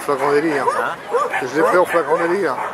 flagrant délit. Hein. Je l'ai pris au flagrant délit. Hein.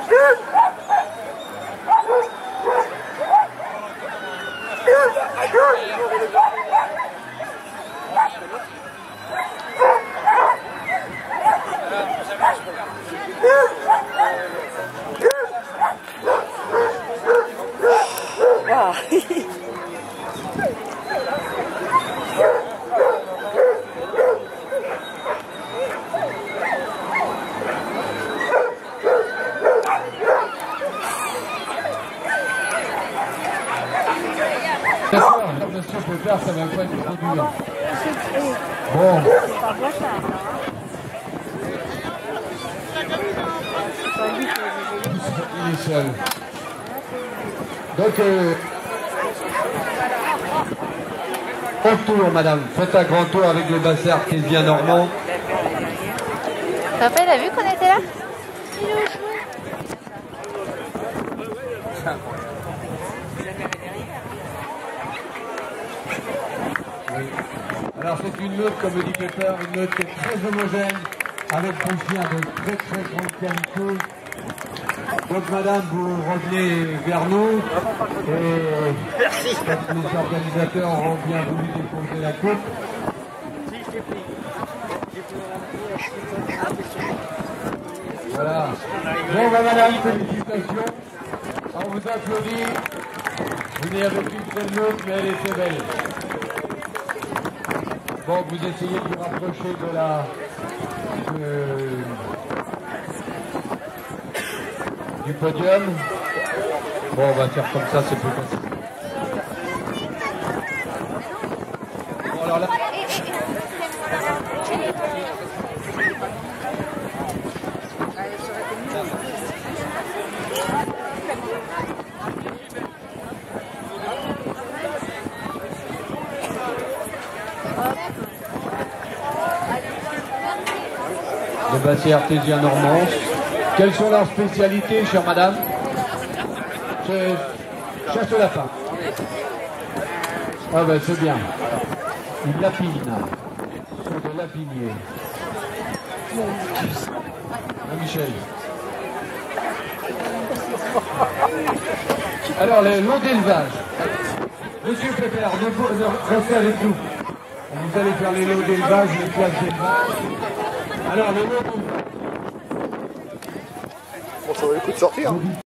Monsieur Pépère, ça va pas être trop dur. Bon. Il est seul. Donc, grand tour, madame. Faites un grand tour avec le bassin artésien normand. Papa, il a vu qu'on était là? Il est où? Oui. Alors c'est une meute, comme le dit Pepper, une meute qui est très homogène, avec des chiens de très très grande qualité. Donc madame, vous revenez vers nous et les organisateurs ont bien voulu déposer la coupe. Voilà. Bon bah madame, félicitations. On vous applaudit. Vous n'avez avec une seule meute, mais elle était belle. Bon, vous essayez de vous rapprocher du podium. Bon, on va faire comme ça, c'est plus facile. Bon, alors là... Le bassin artésien normand. Quelles sont leurs spécialités, chère madame? C'est chasse au lapin. Ah ben c'est bien. Une lapine. Ce sont des lapiniers. Michel. Alors, le lot d'élevage. Monsieur Pépère, restez avec nous. Vous allez faire les lots d'élevage, les places d'élevage. Alors, le lot d'élevage. Bon, ça vaut le coup de sortir.